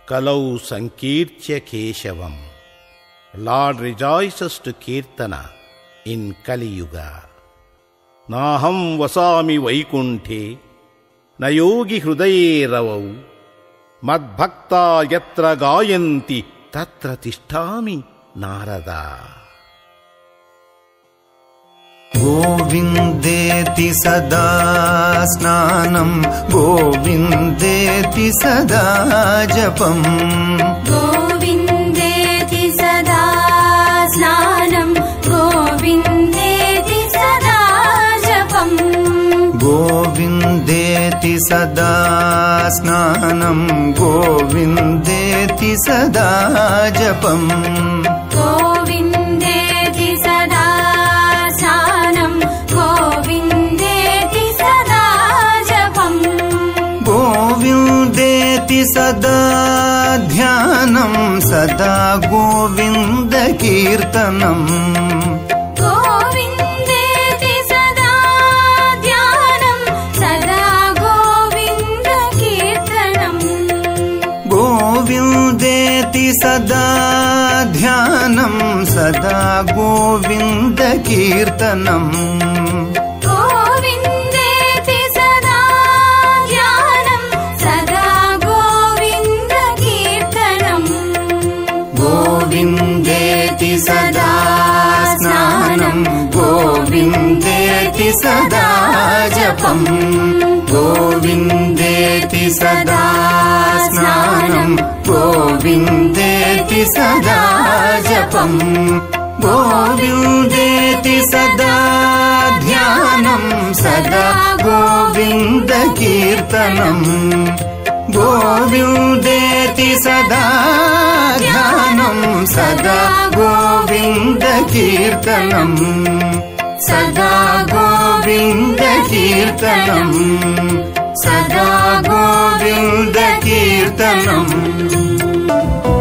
కలౌ సంకీర్త్య కేశవం. Lord rejoices to kirtan in Kaliyuga. నాహం వసామి వైకుంఠే నయోగి హృదయే రవౌ. మద్భక్తా యత్ర గాయంతి తత్ర తిష్ఠామి నారదా. గోవిందేతి సదా స్నానం గోవిందేతి సదా జపం. గోవిందేతి సదా స్నానం గోవిందేతి సదా జపం. గోవిందేతి సదా స్నానం గోవిందేతి సదా జపం. గోవిందేతి సదా స్నానం గోవిందేతి సదా జపం. గోవిందేతి సదా ధ్యానం సదా గోవింద కీర్తనం. గోవిందేతి సదా ధ్యానం సదా గోవింద కీర్తనం. గోవిందేతి సదా ధ్యానం సదా గోవింద కీర్తనం. గోవిందేతి సదా ధ్యానం సదా గోవింద కీర్తనం. గోవిందేతి సదా స్నానం గోవిందేతి సదా జపం. గోవిందేతి సదా స్నానం గోవిందేతి సదా జపం. గోవిందేతి సదా ధ్యానం సదా గోవింద కీర్తనం. గోవిందేతి సదా ధ్యానం సదా గోవింద కీర్తనం. సదా గోవింద కీర్తనం. సదా గోవింద కీర్తనం.